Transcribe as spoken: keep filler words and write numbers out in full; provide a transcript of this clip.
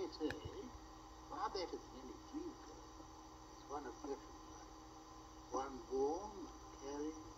better, eh? Far better than any dream girl. It's one of perfect life. One warm, caring,